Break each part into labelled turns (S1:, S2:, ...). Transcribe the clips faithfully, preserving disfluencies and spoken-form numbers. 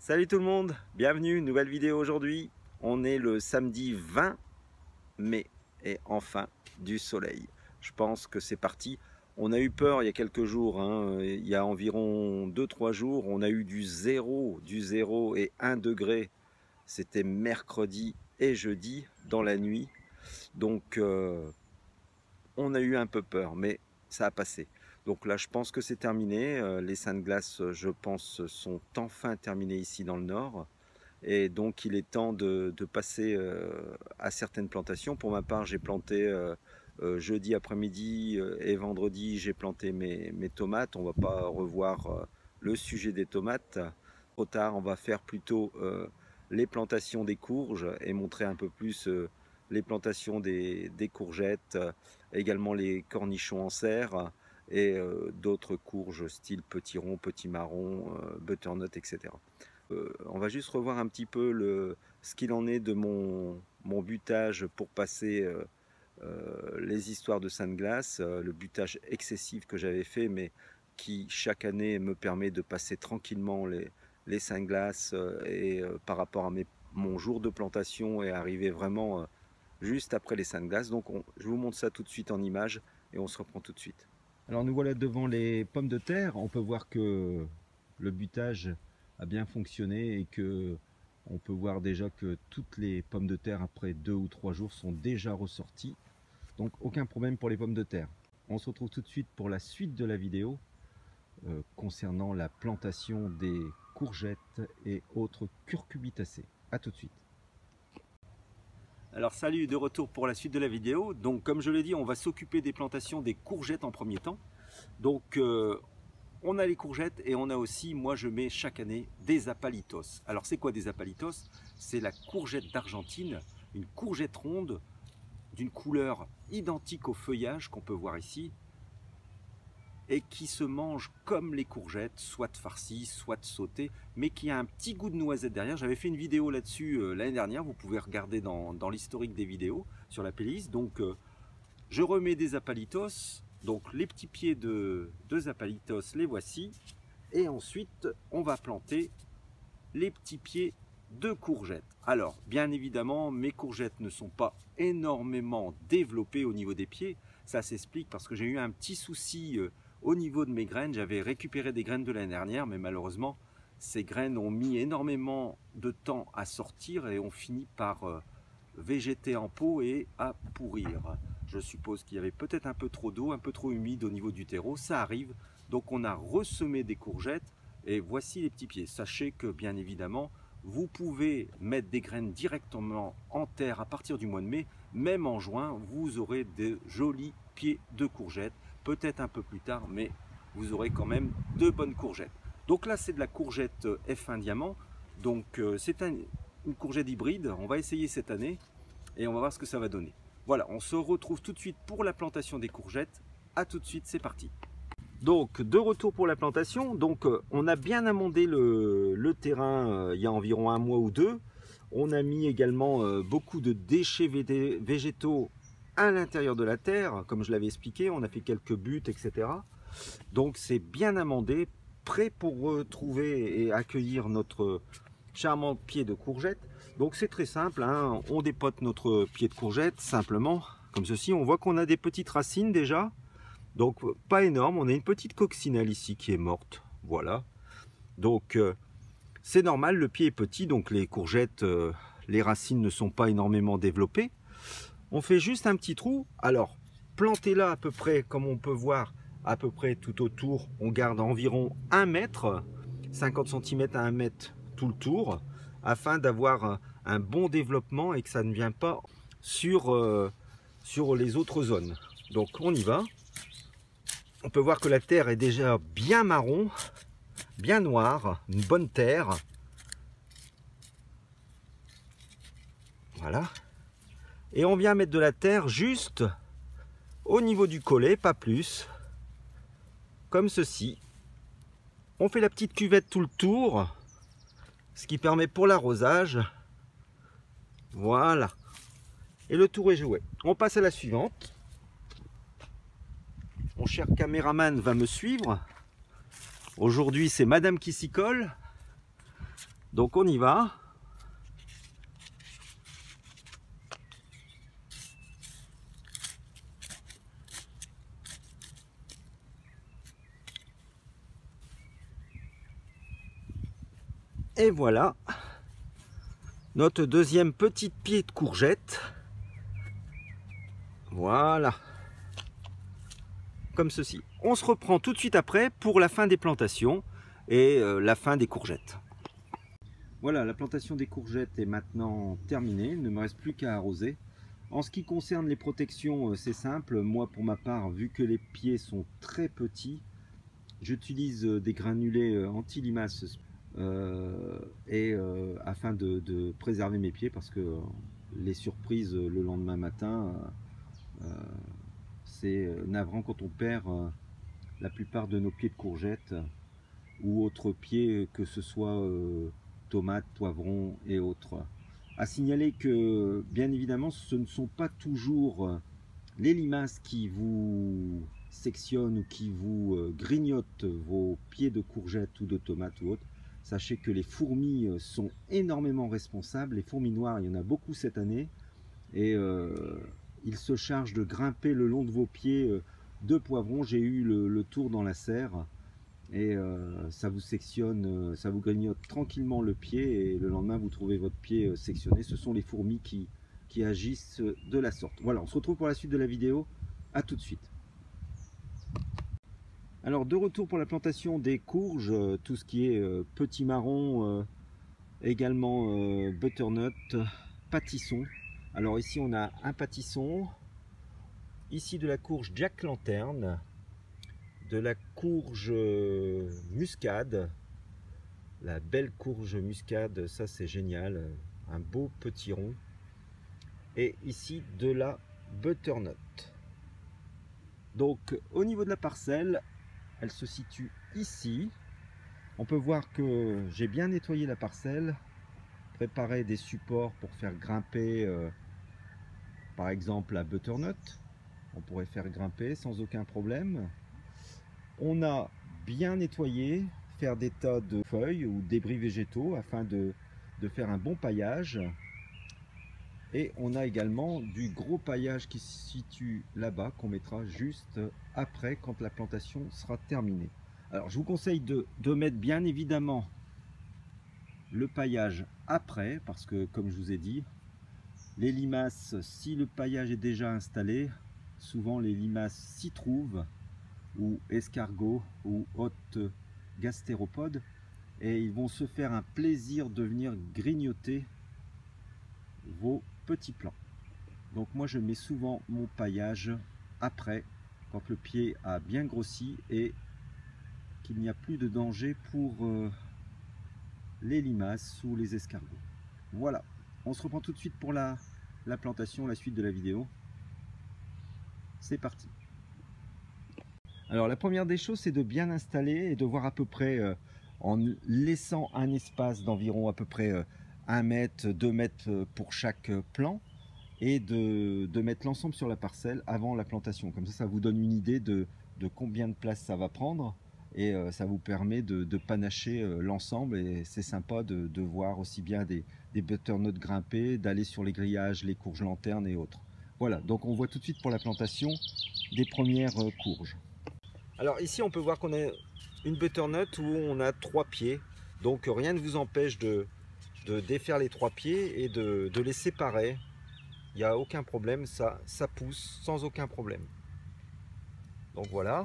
S1: Salut tout le monde, bienvenue, nouvelle vidéo aujourd'hui. On est le samedi vingt mai et enfin du soleil. Je pense que c'est parti. On a eu peur il y a quelques jours, hein. Il y a environ deux trois jours, on a eu du zéro, du zéro et un degré. C'était mercredi et jeudi dans la nuit. Donc euh, on a eu un peu peur, mais ça a passé. Donc là, je pense que c'est terminé. Les seins de glace, je pense, sont enfin terminés ici dans le nord. Et donc, il est temps de, de passer euh, à certaines plantations. Pour ma part, j'ai planté euh, euh, jeudi après-midi euh, et vendredi, j'ai planté mes, mes tomates. On ne va pas revoir euh, le sujet des tomates. Trop tard, on va faire plutôt euh, les plantations des courges et montrer un peu plus euh, les plantations des, des courgettes, euh, également les cornichons en serre et euh, d'autres courges style petit rond, petit marron, euh, butternut, et cetera. Euh, on va juste revoir un petit peu le, ce qu'il en est de mon, mon butage pour passer euh, euh, les histoires de seins de glace, euh, le butage excessif que j'avais fait, mais qui chaque année me permet de passer tranquillement les, les seins de glace euh, et euh, par rapport à mes, mon jour de plantation et arriver vraiment euh, juste après les seins de glace. Donc on, je vous montre ça tout de suite en image et on se reprend tout de suite.
S2: Alors nous voilà devant les pommes de terre. On peut voir que le butage a bien fonctionné et que on peut voir déjà que toutes les pommes de terre après deux ou trois jours sont déjà ressorties. Donc aucun problème pour les pommes de terre. On se retrouve tout de suite pour la suite de la vidéo euh, concernant la plantation des courgettes et autres curcubitacées. A tout de suite.
S1: Alors salut, de retour pour la suite de la vidéo. Donc comme je l'ai dit, on va s'occuper des plantations des courgettes en premier temps. Donc euh, on a les courgettes et on a aussi, moi je mets chaque année des apalitos. Alors c'est quoi des apalitos? C'est la courgette d'Argentine, une courgette ronde d'une couleur identique au feuillage qu'on peut voir ici et qui se mange comme les courgettes, soit farcies, soit sautées, mais qui a un petit goût de noisette derrière. J'avais fait une vidéo là-dessus euh, l'année dernière, vous pouvez regarder dans, dans l'historique des vidéos sur la playlist. Donc euh, je remets des apalitos, donc les petits pieds de, de apalitos, les voici. Et ensuite, on va planter les petits pieds de courgettes. Alors, bien évidemment, mes courgettes ne sont pas énormément développées au niveau des pieds. Ça s'explique parce que j'ai eu un petit souci euh, au niveau de mes graines. J'avais récupéré des graines de l'année dernière, mais malheureusement, ces graines ont mis énormément de temps à sortir et ont fini par euh, végéter en pot et à pourrir. Je suppose qu'il y avait peut-être un peu trop d'eau, un peu trop humide au niveau du terreau. Ça arrive. Donc, on a ressemé des courgettes et voici les petits pieds. Sachez que, bien évidemment, vous pouvez mettre des graines directement en terre à partir du mois de mai. Même en juin, vous aurez de jolis pieds de courgettes. Peut-être un peu plus tard, mais vous aurez quand même de bonnes courgettes. Donc là, c'est de la courgette F un Diamant. Donc euh, c'est un, une courgette hybride. On va essayer cette année et on va voir ce que ça va donner. Voilà, on se retrouve tout de suite pour la plantation des courgettes. A tout de suite, c'est parti. Donc de retour pour la plantation, donc euh, on a bien amendé le, le terrain euh, il y a environ un mois ou deux. On a mis également euh, beaucoup de déchets végétaux à l'intérieur de la terre, comme je l'avais expliqué, on a fait quelques buts, et cetera. Donc c'est bien amendé, prêt pour retrouver et accueillir notre charmant pied de courgette. Donc c'est très simple, hein, on dépote notre pied de courgette simplement, comme ceci. On voit qu'on a des petites racines déjà. Donc pas énorme, on a une petite coccinelle ici qui est morte, voilà. Donc euh, c'est normal, le pied est petit, donc les courgettes, euh, les racines ne sont pas énormément développées. On fait juste un petit trou, alors plantez-la à peu près, comme on peut voir, à peu près tout autour, on garde environ un mètre, cinquante centimètres à un mètre tout le tour, afin d'avoir un bon développement et que ça ne vienne pas sur, euh, sur les autres zones. Donc on y va. On peut voir que la terre est déjà bien marron, bien noire, une bonne terre. Voilà. Et on vient mettre de la terre juste au niveau du collet, pas plus. Comme ceci. On fait la petite cuvette tout le tour, ce qui permet pour l'arrosage. Voilà. Et le tour est joué. On passe à la suivante. Mon cher caméraman va me suivre. Aujourd'hui, c'est Madame qui s'y colle. Donc on y va. Et voilà notre deuxième petit pied de courgette. Voilà. Comme ceci. On se reprend tout de suite après pour la fin des plantations et euh, la fin des courgettes. Voilà, la plantation des courgettes est maintenant terminée. Il ne me reste plus qu'à arroser. En ce qui concerne les protections, c'est simple. Moi, pour ma part, vu que les pieds sont très petits, j'utilise des granulés anti-limaces euh, et euh, afin de, de préserver mes pieds, parce que les surprises le lendemain matin, euh, c'est navrant quand on perd euh, la plupart de nos pieds de courgettes ou autres pieds, que ce soit euh, tomates, poivrons et autres. À signaler que bien évidemment ce ne sont pas toujours les limaces qui vous sectionnent ou qui vous euh, grignotent vos pieds de courgettes ou de tomates ou autres. Sachez que les fourmis sont énormément responsables. Les fourmis noires, il y en a beaucoup cette année, et euh, ils se chargent de grimper le long de vos pieds euh, de poivrons. J'ai eu le, le tour dans la serre, et euh, ça vous sectionne, euh, ça vous grignote tranquillement le pied, et le lendemain vous trouvez votre pied euh, sectionné. Ce sont les fourmis qui, qui agissent de la sorte. Voilà, on se retrouve pour la suite de la vidéo. À tout de suite. Alors, de retour pour la plantation des courges, euh, tout ce qui est euh, petit marron, euh, également euh, butternut, pâtisson. Alors ici on a un pâtisson, ici de la courge Jack Lanterne, de la courge muscade, la belle courge muscade, ça c'est génial, un beau petit rond, et ici de la butternut. Donc au niveau de la parcelle, elle se situe ici. On peut voir que j'ai bien nettoyé la parcelle, préparé des supports pour faire grimper euh, par exemple la butternut. On pourrait faire grimper sans aucun problème. On a bien nettoyé, faire des tas de feuilles ou débris végétaux afin de, de faire un bon paillage. Et on a également du gros paillage qui se situe là-bas, qu'on mettra juste après quand la plantation sera terminée. Alors je vous conseille de, de mettre bien évidemment le paillage après, parce que comme je vous ai dit, les limaces, si le paillage est déjà installé, souvent les limaces s'y trouvent, ou escargots ou autres gastéropodes, et ils vont se faire un plaisir de venir grignoter vos petits plants. Donc moi je mets souvent mon paillage après, quand le pied a bien grossi et qu'il n'y a plus de danger pour euh, les limaces ou les escargots. Voilà, on se reprend tout de suite pour la, la plantation, la suite de la vidéo. C'est parti. Alors la première des choses, c'est de bien installer et de voir à peu près, euh, en laissant un espace d'environ à peu près euh, un mètre, deux mètres pour chaque plant, et de, de mettre l'ensemble sur la parcelle avant la plantation. Comme ça, ça vous donne une idée de, de combien de place ça va prendre, et euh, ça vous permet de, de panacher euh, l'ensemble, et c'est sympa de, de voir aussi bien des, des butternuts grimper, d'aller sur les grillages, les courges lanternes et autres. Voilà, donc on voit tout de suite pour la plantation des premières euh, courges. Alors ici on peut voir qu'on a une butternut où on a trois pieds, donc rien ne vous empêche de, de défaire les trois pieds et de, de les séparer. Il n'y a aucun problème, ça, ça pousse sans aucun problème. Donc voilà.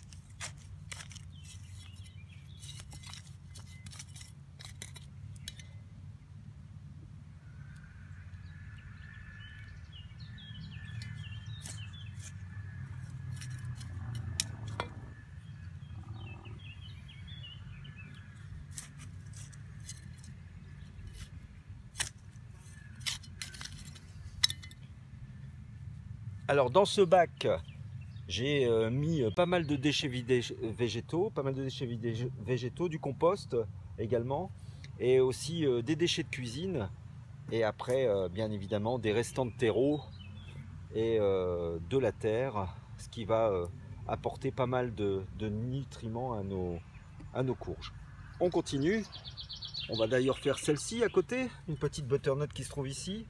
S1: Alors dans ce bac, j'ai euh, mis pas mal de déchets végétaux, pas mal de déchets végétaux, du compost également, et aussi euh, des déchets de cuisine, et après euh, bien évidemment des restants de terreau et euh, de la terre, ce qui va euh, apporter pas mal de, de nutriments à nos, à nos courges. On continue. On va d'ailleurs faire celle-ci à côté, une petite butternut qui se trouve ici.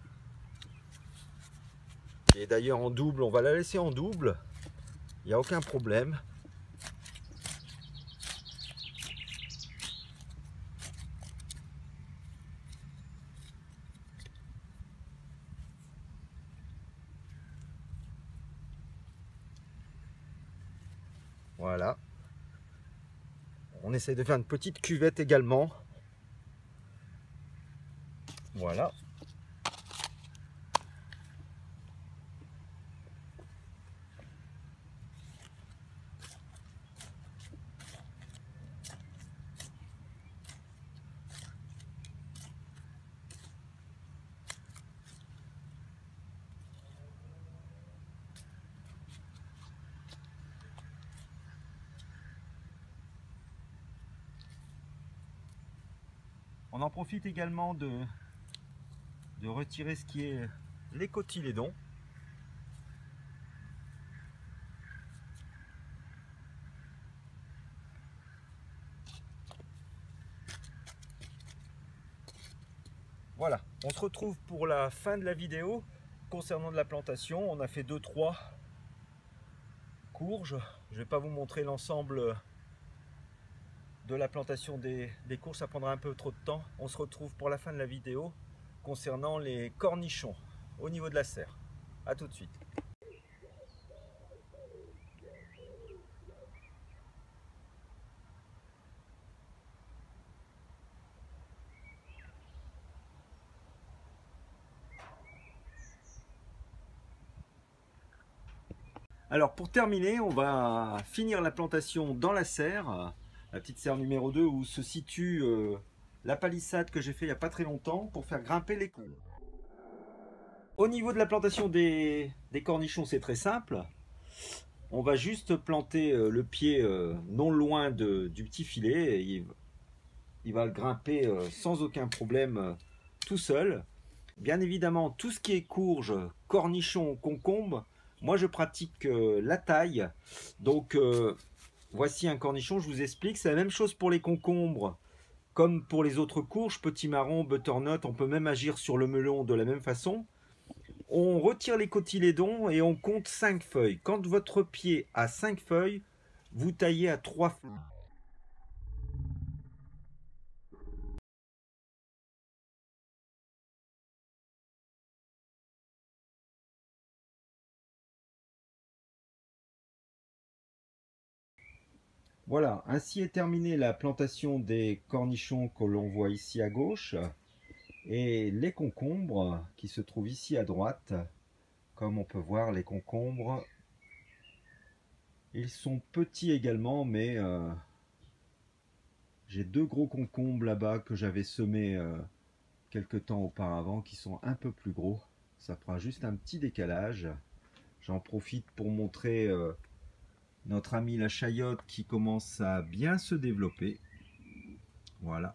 S1: Et d'ailleurs en double, on va la laisser en double. Il n'y a aucun problème. Voilà. On essaie de faire une petite cuvette également. Voilà. On en profite également de, de retirer ce qui est les cotylédons. Voilà, on se retrouve pour la fin de la vidéo concernant de la plantation. On a fait deux trois courges. Je ne vais pas vous montrer l'ensemble de la plantation des, des courges, ça prendra un peu trop de temps. On se retrouve pour la fin de la vidéo concernant les cornichons au niveau de la serre. A tout de suite. Alors pour terminer, on va finir la plantation dans la serre, la petite serre numéro deux où se situe euh, la palissade que j'ai fait il n'y a pas très longtemps pour faire grimper les courges. Au niveau de la plantation des, des cornichons, c'est très simple. On va juste planter euh, le pied euh, non loin de, du petit filet. Et il, il va grimper euh, sans aucun problème euh, tout seul. Bien évidemment, tout ce qui est courge, cornichons, concombres, moi je pratique euh, la taille. Donc euh, voici un cornichon, je vous explique. C'est la même chose pour les concombres comme pour les autres courges, petit marron, butternut. On peut même agir sur le melon de la même façon. On retire les cotylédons et on compte cinq feuilles. Quand votre pied a cinq feuilles, vous taillez à trois feuilles. Voilà, ainsi est terminée la plantation des cornichons que l'on voit ici à gauche et les concombres qui se trouvent ici à droite. Comme on peut voir, les concombres, ils sont petits également, mais euh, j'ai deux gros concombres là-bas que j'avais semés euh, quelque temps auparavant qui sont un peu plus gros. Ça fera juste un petit décalage. J'en profite pour montrer euh, notre ami la chayotte qui commence à bien se développer. Voilà.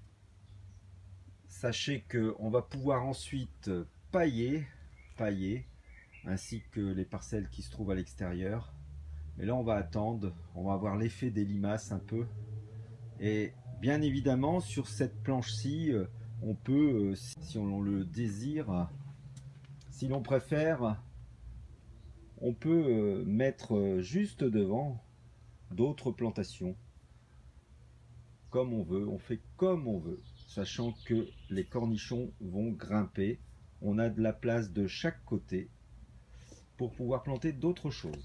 S1: Sachez qu'on va pouvoir ensuite pailler, pailler, ainsi que les parcelles qui se trouvent à l'extérieur. Mais là on va attendre, on va avoir l'effet des limaces un peu. Et bien évidemment sur cette planche-ci, on peut, si on le désire, si l'on préfère, on peut mettre juste devant d'autres plantations. Comme on veut, on fait comme on veut, sachant que les cornichons vont grimper. On a de la place de chaque côté pour pouvoir planter d'autres choses.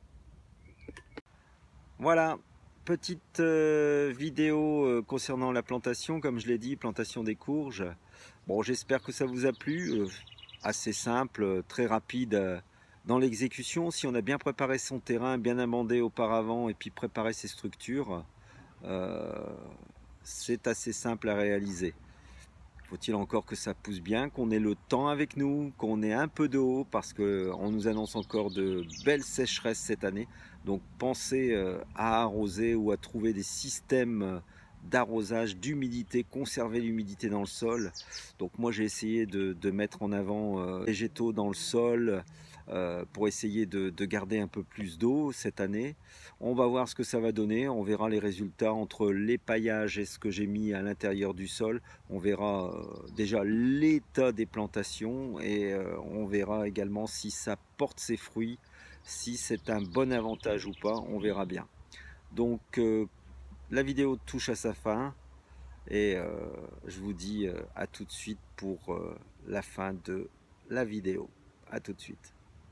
S1: Voilà, petite euh, vidéo euh, concernant la plantation, comme je l'ai dit, plantation des courges. Bon, j'espère que ça vous a plu, euh, assez simple, très rapide euh, dans l'exécution. Si on a bien préparé son terrain, bien amendé auparavant et puis préparé ses structures, euh, c'est assez simple à réaliser. Faut-il encore que ça pousse bien, qu'on ait le temps avec nous, qu'on ait un peu d'eau, parce qu'on nous annonce encore de belles sécheresses cette année. Donc pensez à arroser ou à trouver des systèmes d'arrosage, d'humidité, conserver l'humidité dans le sol. Donc moi j'ai essayé de, de mettre en avant euh, végétaux dans le sol, euh, pour essayer de, de garder un peu plus d'eau cette année. On va voir ce que ça va donner, on verra les résultats entre l'épaillages et ce que j'ai mis à l'intérieur du sol. On verra euh, déjà l'état des plantations et euh, on verra également si ça porte ses fruits, si c'est un bon avantage ou pas, on verra bien. Donc euh, la vidéo touche à sa fin et euh, je vous dis euh, à tout de suite pour euh, la fin de la vidéo. À tout de suite.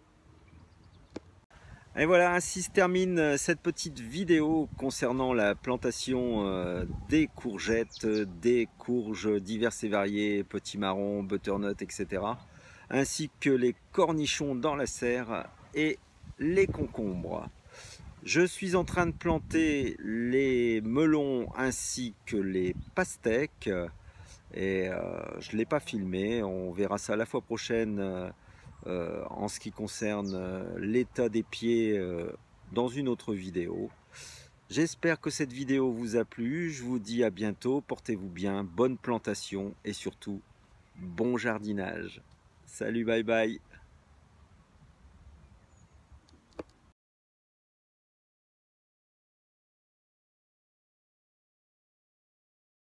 S1: Et voilà, ainsi se termine cette petite vidéo concernant la plantation euh, des courgettes, des courges diverses et variées, petits marrons, butternut, et cetera. Ainsi que les cornichons dans la serre et les concombres. Je suis en train de planter les melons ainsi que les pastèques. Et euh, je ne l'ai pas filmé, on verra ça la fois prochaine. Euh, Euh, en ce qui concerne euh, l'état des pieds euh, dans une autre vidéo. J'espère que cette vidéo vous a plu, je vous dis à bientôt, portez-vous bien, bonne plantation et surtout bon jardinage. Salut, bye bye.